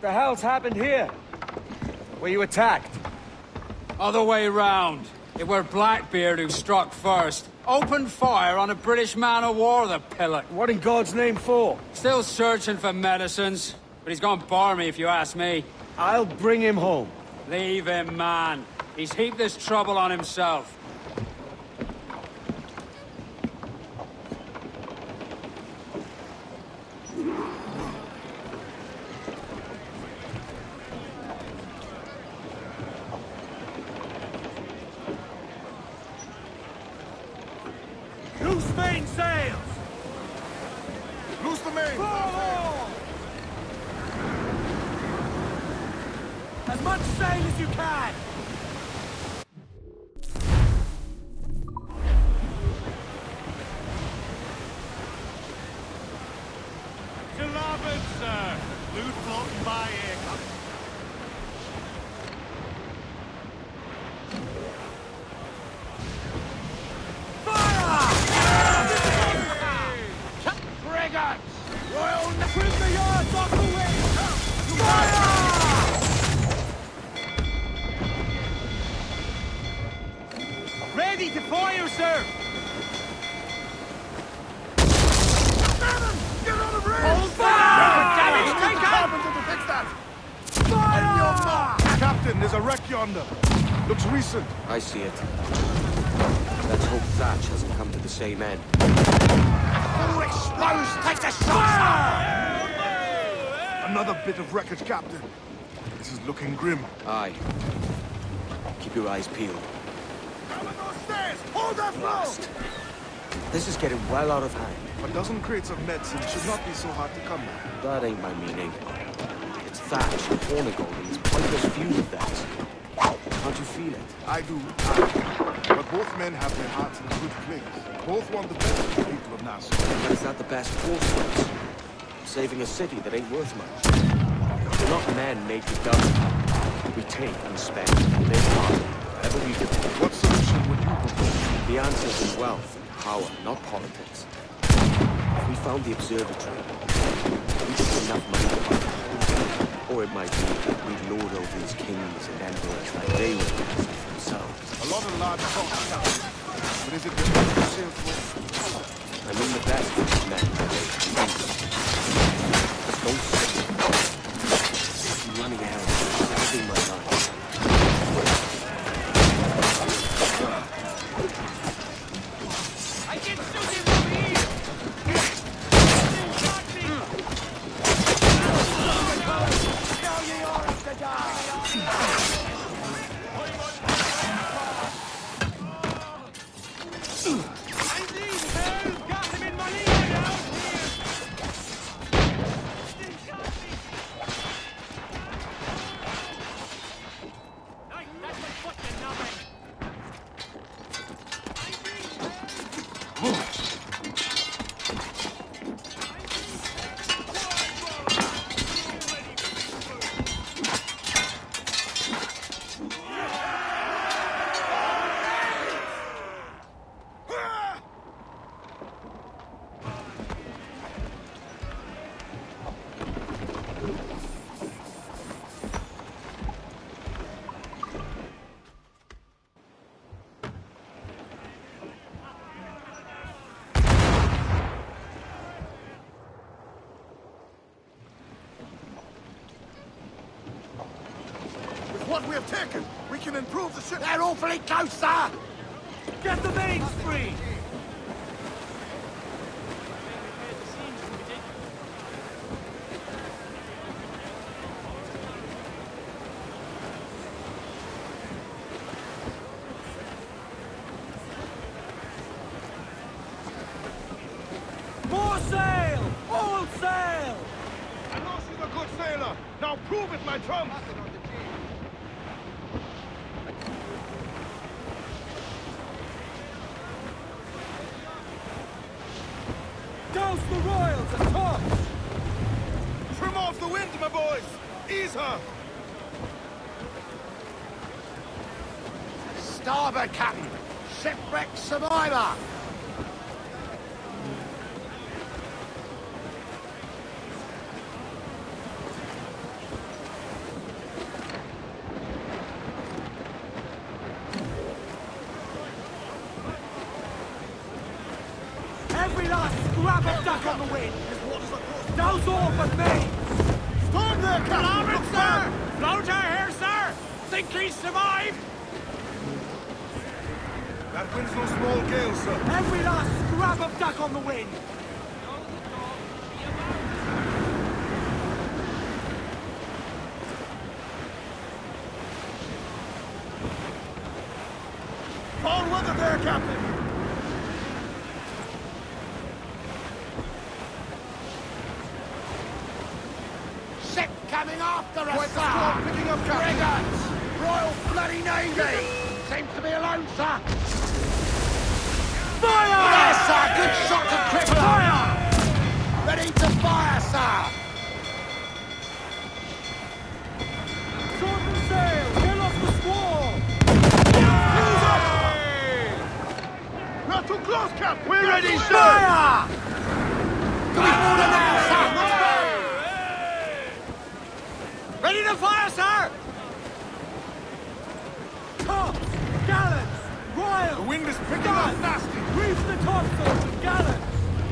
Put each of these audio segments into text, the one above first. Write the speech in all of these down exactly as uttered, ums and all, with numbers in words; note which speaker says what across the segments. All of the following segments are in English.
Speaker 1: What the hell's happened here? Were you attacked?
Speaker 2: Other way round. It were Blackbeard who struck first. Opened fire on a British man-o'-war, the pillock.
Speaker 1: What in God's name for?
Speaker 2: Still searching for medicines, but he's gone barmy if you ask me.
Speaker 1: I'll bring him home.
Speaker 2: Leave him, man. He's heaped this trouble on himself.
Speaker 1: Loose main sails!
Speaker 3: Loose the main!
Speaker 1: Forward! As much sail as you can!
Speaker 3: To larboard, sir! Loot floating by here.
Speaker 1: Ready to fire, sir!
Speaker 3: Get on the bridge!
Speaker 1: Hold fire! Damage taken!
Speaker 3: Carpenter to fix that!
Speaker 1: Fire!
Speaker 3: Captain, there's a wreck yonder. Looks recent.
Speaker 4: I see it. Let's hope Thatch hasn't come to the same end.
Speaker 3: Who explodes? Take the shot! Another bit of wreckage, Captain. This is looking grim.
Speaker 4: Aye. Keep your eyes peeled.
Speaker 3: Hold that
Speaker 4: Blast. This is getting well out of hand.
Speaker 3: A dozen crates of medicine should not be so hard to come by.
Speaker 4: That ain't my meaning. It's Thatch and Hornigold and his pointless feud of theirs. Can't you feel it?
Speaker 3: I do, I. But both men have their hearts in a good place. Both want the best for the people of Nassau.
Speaker 4: But is that the best course for us? Saving a city that ain't worth much. We're not men made to govern. We take and spend and live hard, whatever we do.
Speaker 3: What solution would you propose?
Speaker 4: The answer's in wealth and power, not politics. If we found the observatory, we'd get enough money to buy it. Or it might be that we'd lord over these kings and emperors like they were themselves.
Speaker 3: A lot of large costs now. But is it the best to sail for?
Speaker 4: I mean the best of these men. Don't sit. I'm running ahead. Saving my life.
Speaker 1: I can shoot him from here! Now ye are to die!
Speaker 3: What we have taken, we can improve the ship.
Speaker 1: They're awfully close, sir! Get the mains free! More sail! All sail!
Speaker 3: I know she's a good sailor. Now prove it, my trump.
Speaker 1: Douse the royals and tops!
Speaker 3: Trim off the wind, my boys. Ease her.
Speaker 1: Starboard, Captain! Shipwreck survivor! scrap of duck on the wind! Douse all but me!
Speaker 3: Storm there, Captain!
Speaker 1: sir! Floater here, sir! Think he survived?
Speaker 3: That wind's no small gale, sir.
Speaker 1: Every last scrap of duck on the wind!
Speaker 3: Foul weather there, Captain!
Speaker 1: Ship coming after us,
Speaker 3: Quite the storm picking up, Captain!
Speaker 1: Frigates! Royal Bloody Navy! Seems to be alone, sir! Fire! Yes, sir! Good shot to cripple! Fire! Ready to fire, sir! Sword and sail! Get off the squall!
Speaker 3: Not too close, Cap! We're
Speaker 1: Ready, sir! Fire! Come on, now, sir! Ready to fire, sir! Tops! Gallants! Royals!
Speaker 3: The wind is picking up nasty!
Speaker 1: Reef the topsails and gallants!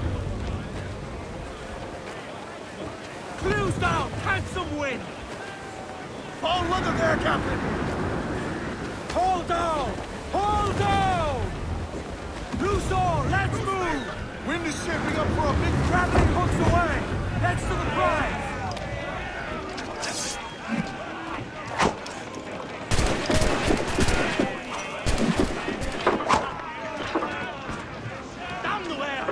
Speaker 1: Clews down! Catch some wind!
Speaker 3: Foul weather there, Captain!
Speaker 1: Hold down! Hold down! Loose all! Let's move!
Speaker 3: Wind is shaping up for a big...
Speaker 1: Grappling hooks away! Let's to the prize! Down the way!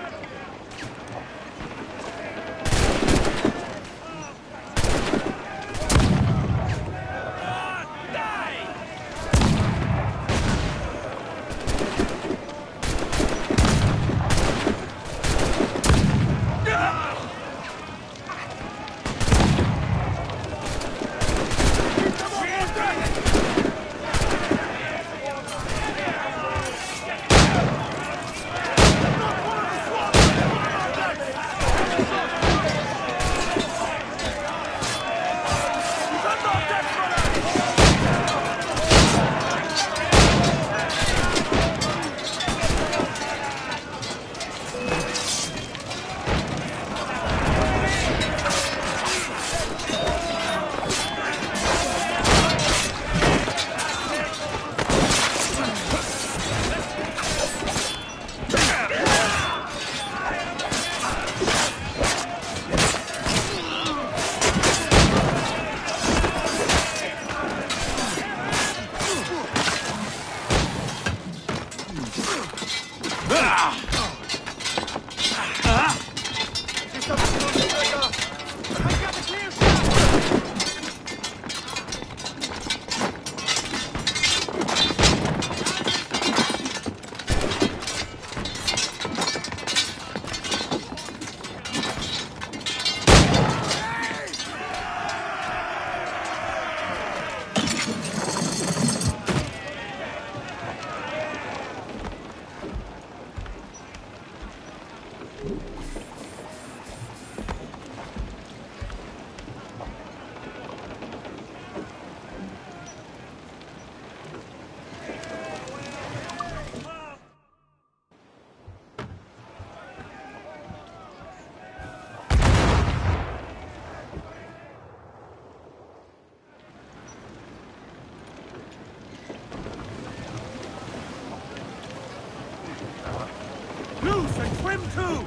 Speaker 1: Loose and trim too!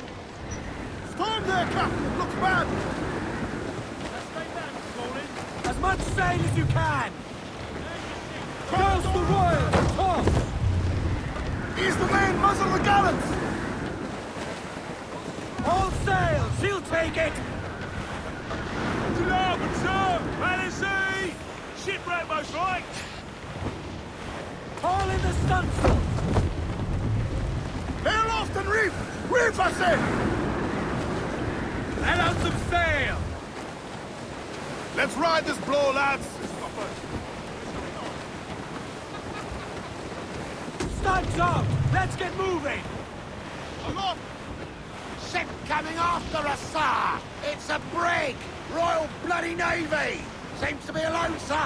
Speaker 3: Storm there, Captain! Looks bad!
Speaker 1: Let's stay back, Colin. As much sail as you can! Douse the royals! Toss!
Speaker 3: Ease the main, muzzle the gallants!
Speaker 1: All sails! He'll take it!
Speaker 3: To larboard, sir! Ballast! Shipwreck most right!
Speaker 1: All in the stunsail!
Speaker 3: Hail off and reef! Reef, I say!
Speaker 1: Let out some sail!
Speaker 3: Let's ride this blow, lads!
Speaker 1: Studs up! Let's get moving!
Speaker 3: Aloft!
Speaker 1: Ship coming after us, sir! It's a brig! Royal Bloody Navy! Seems to be alone, sir!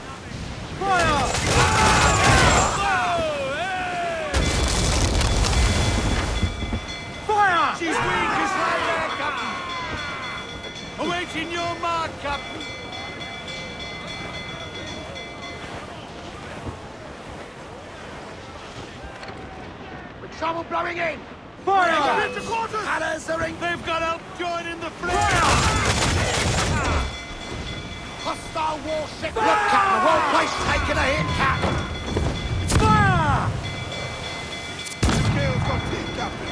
Speaker 1: Fire! Watching your mark, Captain.
Speaker 3: With trouble blowing in!
Speaker 1: Fire!
Speaker 3: Into quarters! Adders are in!
Speaker 1: They've got help joining the fleet!
Speaker 3: Hostile warship! Look, Captain, the whole place taking a hit, Captain!
Speaker 1: Fire!
Speaker 3: Scales got teeth, Captain!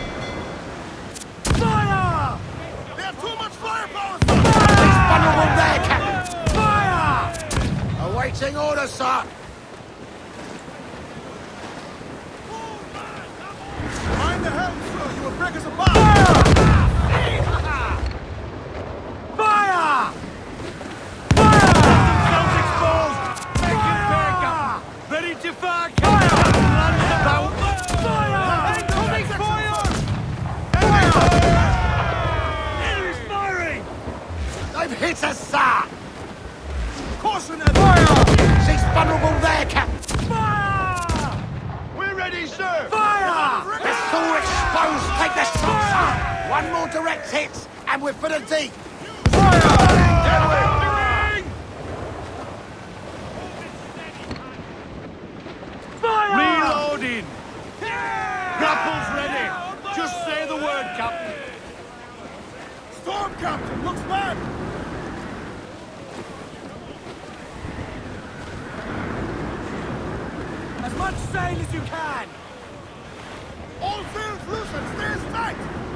Speaker 1: Fire!
Speaker 3: They have too much firepower!
Speaker 1: Fire!
Speaker 3: It's vulnerable there, Captain!
Speaker 1: Fire!
Speaker 3: Awaiting orders, sir! Mind the helm, sir! You will break us apart!
Speaker 1: Fire! Fire! Themselves exposed! Make it back, Captain! Ready to fire, Captain! Land about! Fire! Incoming fire! Enemy's firing!
Speaker 3: They've hit us, sir!
Speaker 1: Caution and fire!
Speaker 3: She's vulnerable there, Captain!
Speaker 1: Fire!
Speaker 3: We're ready, sir!
Speaker 1: Fire!
Speaker 3: It's all exposed! Take the shot, sir! One more direct hit, and we're for the deep!
Speaker 1: Fire! Reloading! Grapples ready! Just say the word, Captain!
Speaker 3: Storm, Captain! Looks bad!
Speaker 1: As much sail as you can!
Speaker 3: All sails loose and stay tight!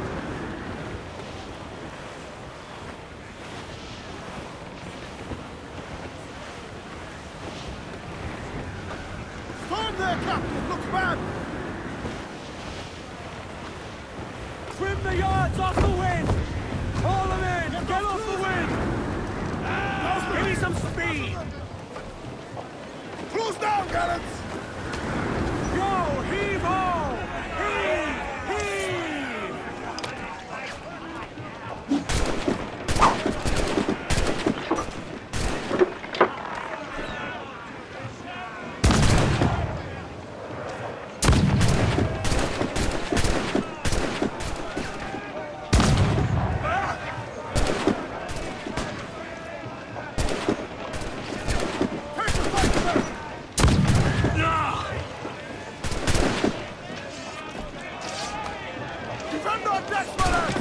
Speaker 3: Storm there, Captain! Looks bad!
Speaker 1: Trim the yards off the wind! Haul them in! Get, Get off the wind! Give me some speed!
Speaker 3: Close down, gallants!
Speaker 1: Go! Heave ho! Heave! Heave!
Speaker 3: Defend our decks, brothers!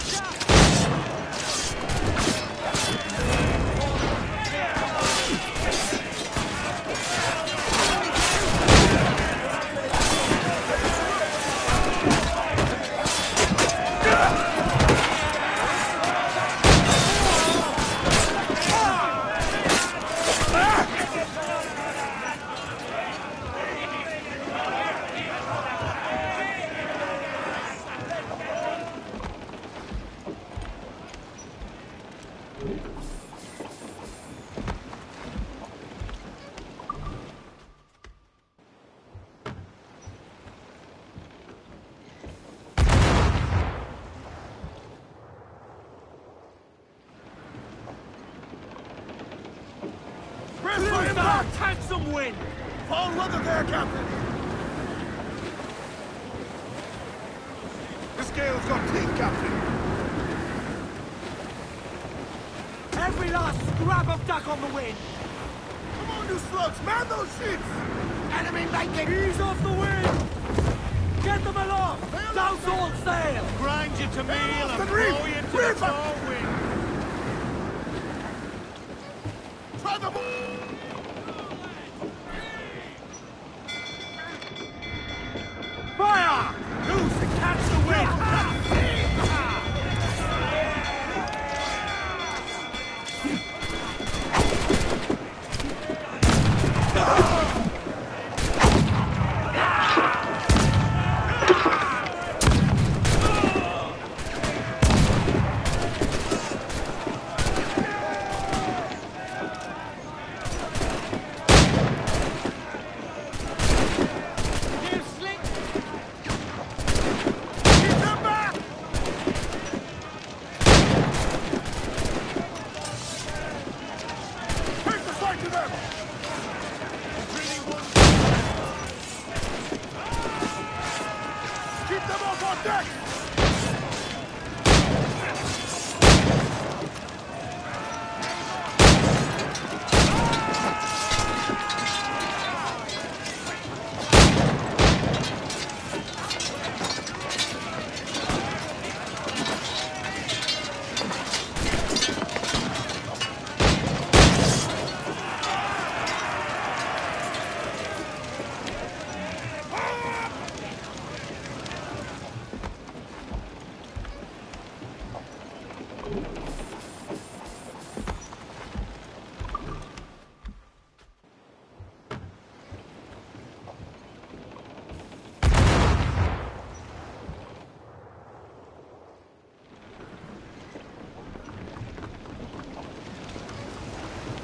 Speaker 1: Blue Star, take some wind!
Speaker 3: Fall weather there, Captain! The scale's got teeth, Captain!
Speaker 1: Every last scrap of duck on the wind!
Speaker 3: Come on, you slugs! Man those ships! Enemy making!
Speaker 1: Ease off the wind! Get them aloft! Douse all sail! Grind you to meal and
Speaker 3: and
Speaker 1: blow
Speaker 3: reef!
Speaker 1: you to
Speaker 3: Reef!
Speaker 1: the fore wind!
Speaker 3: Try them!
Speaker 1: Fire! Loose and catch the wind!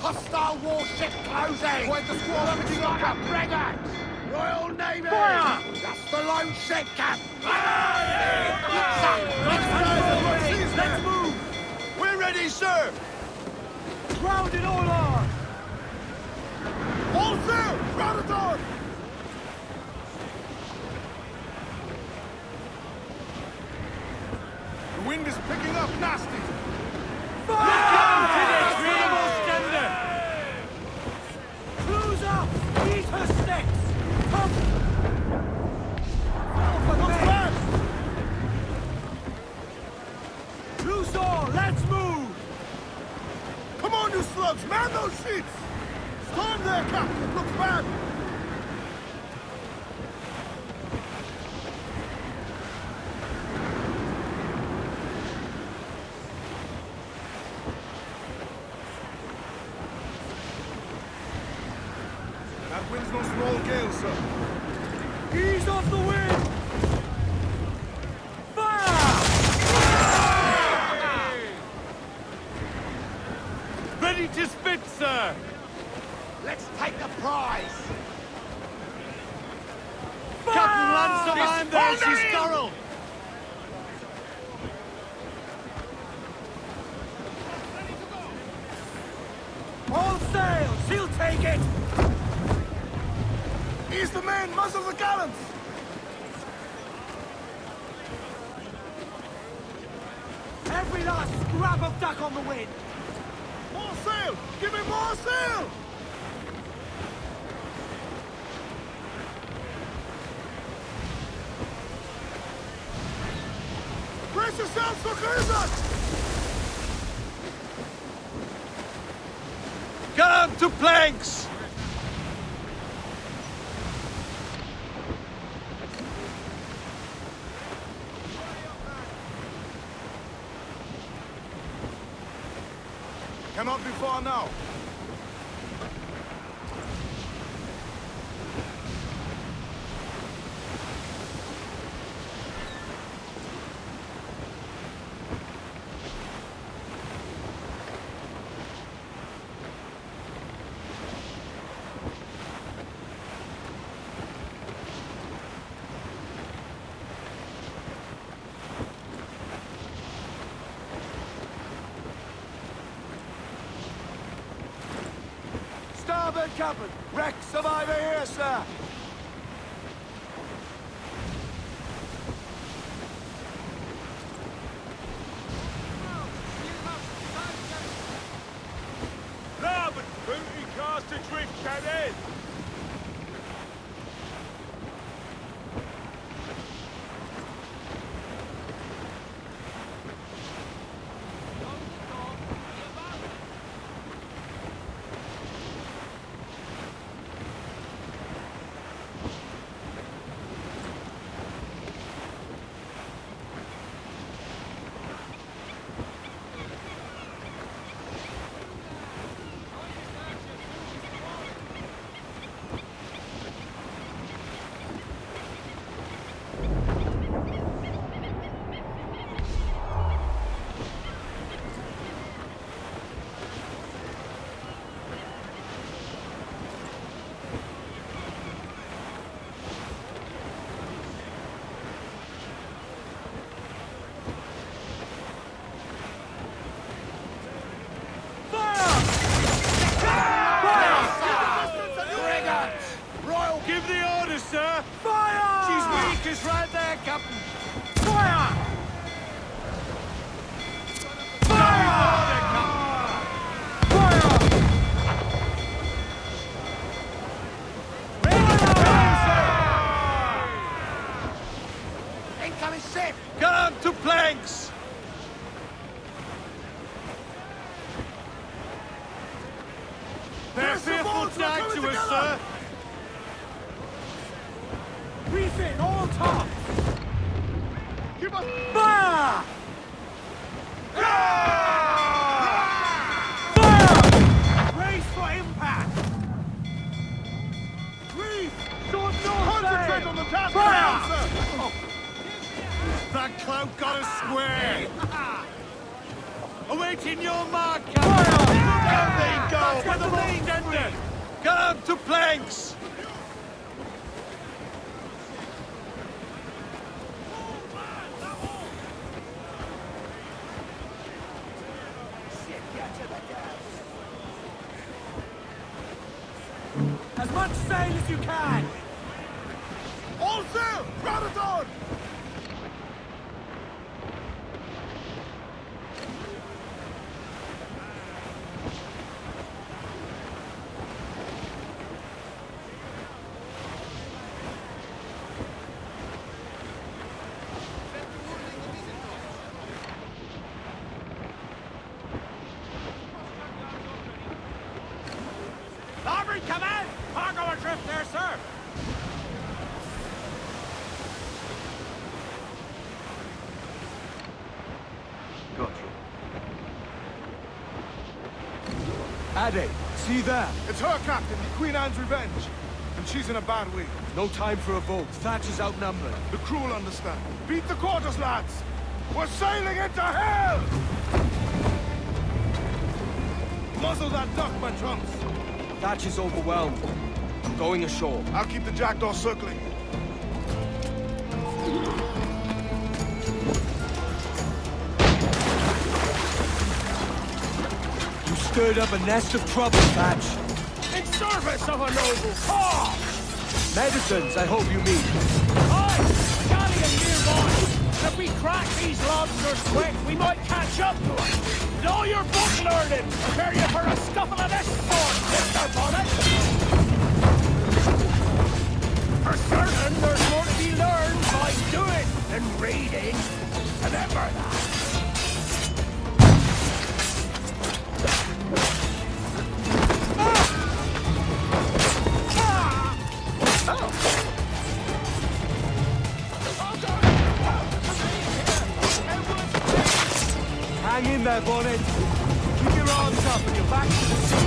Speaker 3: Hostile warship closing! Quite the squall picking up, Captain! Frigate! Royal Navy! Fire! That's the lone ship, Captain!
Speaker 1: Let's move!
Speaker 3: We're ready, sir!
Speaker 1: Grounded all on!
Speaker 3: All sail! Grounded on! The wind is picking up nasty!
Speaker 1: Cruise up! Eat her sticks! Come! Loose all! Let's move!
Speaker 3: Come on, you slugs! Man those sheets! Storm there, Captain! Looks bad! That wind's no small gale, sir.
Speaker 1: Ease off the wind! Fire! Ready to spit, sir!
Speaker 3: Let's take the prize!
Speaker 1: Fire! Captain Lance behind there, she's
Speaker 3: in!
Speaker 1: thorough! All sail! She'll take it!
Speaker 3: Ease the men! Muzzle the gallants!
Speaker 1: Every last scrap of duck on the wind!
Speaker 3: More sail! Give me more sail! Brace yourselves for cruising!
Speaker 1: Come to planks!
Speaker 3: Cannot be far now.
Speaker 1: Starboard, Captain! Wreck survivor here, sir!
Speaker 3: Larboard! Booty cast adrift, Captain!
Speaker 1: Give the order, sir! Fire! She's weak as right there, Captain! Fire! Fire! Fire! Fire!
Speaker 3: Incoming ship!
Speaker 1: Come to planks! They're fearful tag to us, sir! Reef in, all tops!
Speaker 3: Keep up!
Speaker 1: Fire! Fire! Brace for impact! Reef! Short north
Speaker 3: Concentrate on the task!
Speaker 1: Fire!
Speaker 3: Sir.
Speaker 1: Oh. That cloak got us square! Awaiting your mark, Captain! Fire! Down they go! get the main ended! Get out to planks! As much sail as you can!
Speaker 3: All sail! Crowd it on!
Speaker 1: Larboard, come in! Cargo adrift there, sir!
Speaker 3: Got you.
Speaker 5: Ade, see there?
Speaker 3: It's her, Captain, the Queen Anne's Revenge. And she's in a bad way.
Speaker 5: No time for a vote. Thatch is outnumbered.
Speaker 3: The crew will understand. Beat the quarters, lads! We're sailing into hell! Muzzle that duck, my trumps!
Speaker 5: Thatch is overwhelmed. I'm going ashore.
Speaker 3: I'll keep the jackdaw circling.
Speaker 5: You stirred up a nest of trouble, Thatch.
Speaker 1: In service of a noble cause!
Speaker 5: Medicines, I hope you mean.
Speaker 1: Aye! A galleon nearby! And if we crack these lobsters quick, we might catch up to them! And all your book learning, prepare you for a scuffle of this sort, Mister Bonnet! For certain, there's more to be learned by doing than reading. Remember that.
Speaker 5: Hang in there, Bonnet. Keep your arms up and your back to the sea.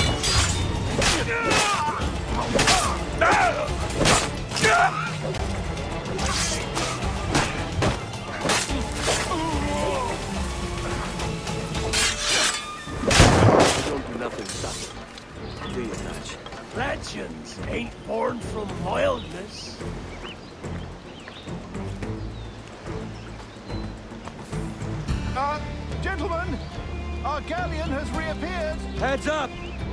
Speaker 4: Don't do nothing subtle. Do you, Thatch?
Speaker 1: Legends ain't born from mildness.
Speaker 3: Uh, gentlemen, our galleon has reappeared.
Speaker 5: Heads up!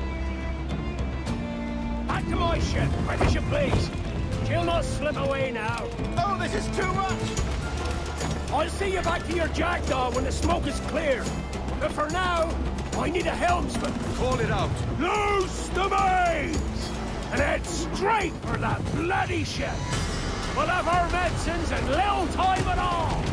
Speaker 1: Back to my ship, quick as you please. She'll not slip away now.
Speaker 3: Oh, this is too much!
Speaker 1: I'll see you back to your jackdaw when the smoke is clear. But for now, I need a helmsman.
Speaker 5: Call it out.
Speaker 1: Loose the mains! And head straight for that bloody ship. We'll have our medicines and little time at all.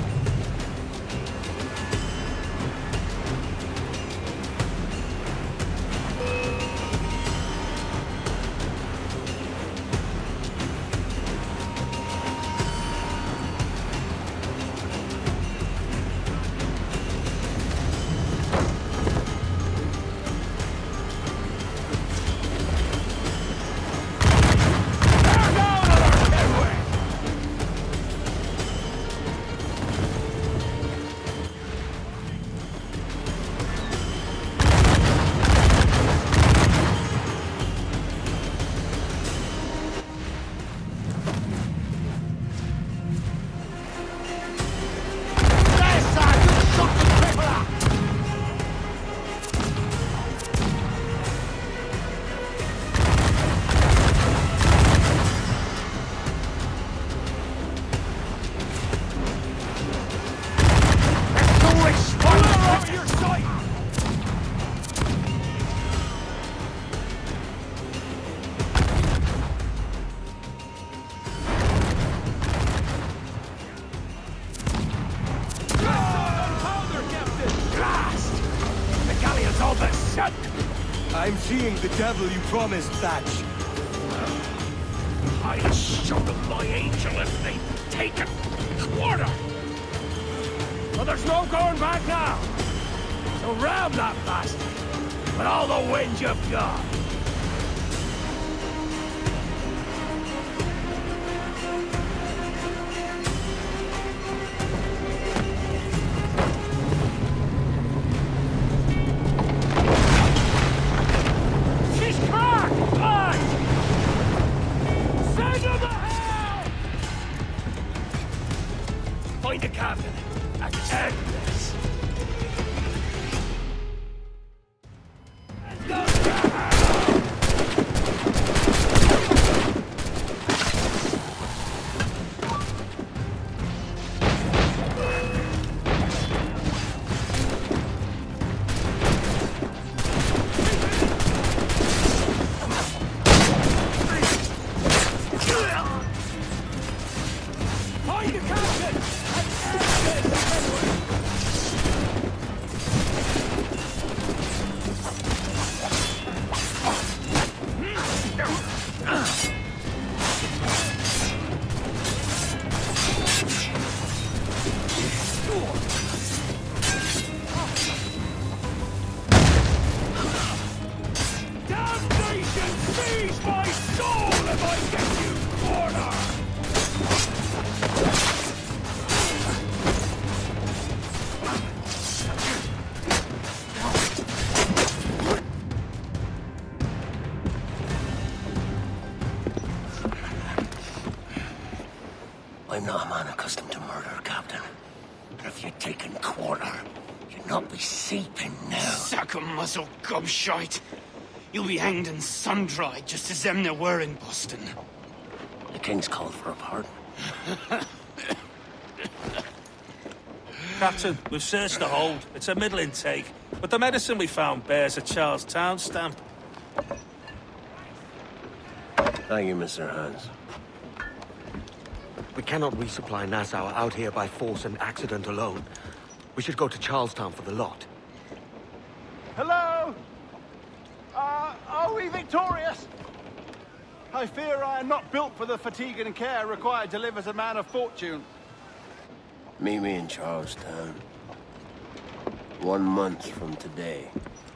Speaker 5: I'm seeing the devil you promised, Thatch.
Speaker 1: I'd show them my angel if they'd taken quarter. But there's no going back now. So ram that bastard with all the wind you've got. I'm not a man accustomed to murder, Captain. But if you'd taken quarter, you'd not be seeping now.
Speaker 6: Sack a muzzle, gobshite. You'll be hanged and sun-dried, just as them there were in Boston.
Speaker 1: The King's called for a pardon.
Speaker 7: Captain, we've searched the hold. It's a middling take, but the medicine we found bears a Charlestown stamp.
Speaker 1: Thank you, Mister Hans.
Speaker 4: We cannot resupply Nassau out here by force and accident alone. We should go to Charlestown for the lot.
Speaker 5: Hello? Uh, are we victorious? I fear I am not built for the fatigue and care required to live as a man of fortune.
Speaker 1: Meet me in Charlestown. One month from today.